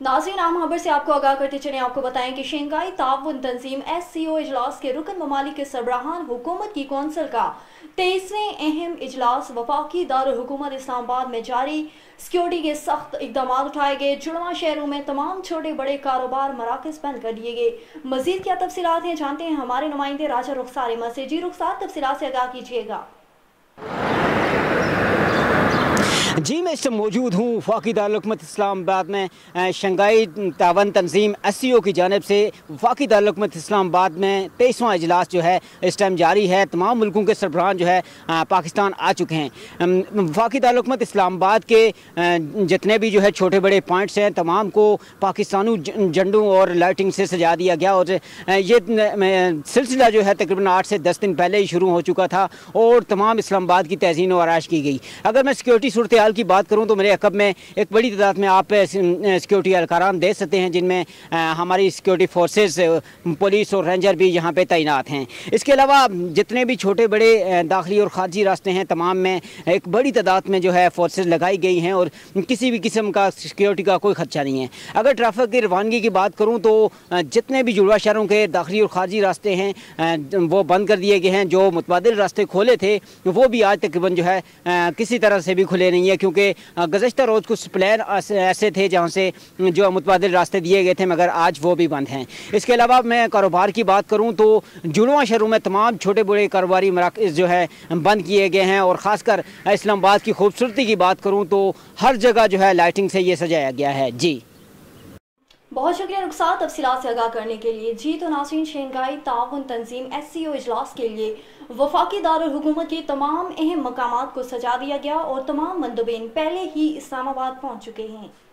नाज़रीन, आम खबर से आपको आगाह करते चलें। आपको बताएं कि शंघाई ताउन तंजीम SCO इजलास के रुकन ममालिक के सरबराहान हुकूमत की कौंसिल का 23वें अहम इजलास वफाकी दारुल हुकूमत इस्लामाबाद में जारी। सिक्योरिटी के सख्त इकदाम उठाए गए। जुड़वा शहरों में तमाम छोटे बड़े कारोबार मराकज़ बंद कर दिए गए। मजीद क्या तफसीलात हैं, जानते हैं हमारे नुमाइंदे राजा रुखसार अहमद से। जी रुखसार, तफसीलात से आगाह कीजिएगा। जी, मैं इस समय मौजूद हूँ वफाकी दारुल हुकूमत इस्लामाबाद में। शंघाई ताउन तंजीम SCO की जानिब से वफाकी दारुल हुकूमत इस्लामाबाद में 23वां इजलास जो है इस टाइम जारी है। तमाम मुल्कों के सरबराहान जो है पाकिस्तान आ चुके हैं। वफाकी दारुल हुकूमत इस्लामाबाद के जितने भी जो है छोटे बड़े पॉइंट्स हैं तमाम को पाकिस्तानी झंडों और लाइटिंग से सजा दिया गया। और ये सिलसिला जो है तकरीबन 8 से 10 दिन पहले ही शुरू हो चुका था और तमाम इस्लामाबाद की तहसीन व आराइश की गई। अगर मैं सिक्योरिटी सूरत की बात करूं तो मेरे अकब में एक बड़ी तादाद में आप सिक्योरिटी एहलकारान देख सकते हैं, जिनमें हमारी सिक्योरिटी फोर्सेस, पुलिस और रेंजर भी यहाँ पे तैनात हैं। इसके अलावा जितने भी छोटे बड़े दाखिली और खारजी रास्ते हैं तमाम में एक बड़ी तादाद में जो है फोर्सेस लगाई गई हैं और किसी भी किस्म का सिक्योरिटी का कोई खदशा नहीं है। अगर ट्रैफिक की रवानगी की बात करूँ तो जितने भी जुड़वा शहरों के दाखिली और खारजी रास्ते हैं वो बंद कर दिए गए हैं। जो मुतबादिल रास्ते खोले थे वो भी आज तकरीबन जो है किसी तरह से भी खुले नहीं है, क्योंकि गुज़श्ता रोज़ कुछ प्लान ऐसे थे जहाँ से जो मुतबादिल रास्ते दिए गए थे, मगर आज वो भी बंद हैं। इसके अलावा मैं कारोबार की बात करूँ तो जुड़वा शहरों में तमाम छोटे बड़े कारोबारी मराकज़ जो है बंद किए गए हैं। और ख़ासकर इस्लामाबाद की खूबसूरती की बात करूँ तो हर जगह जो है लाइटिंग से ये सजाया गया है। जी, बहुत शुक्रिया रुखसार तफसीलात से आगाह करने के लिए। जी तो नाज़रीन, शंघाई ताउन तंजीम SCO इजलास के लिए वफाकी दारुल हुकूमत के तमाम अहम मकामात को सजा दिया गया और तमाम मंदुबीन पहले ही इस्लामाबाद पहुँच चुके हैं।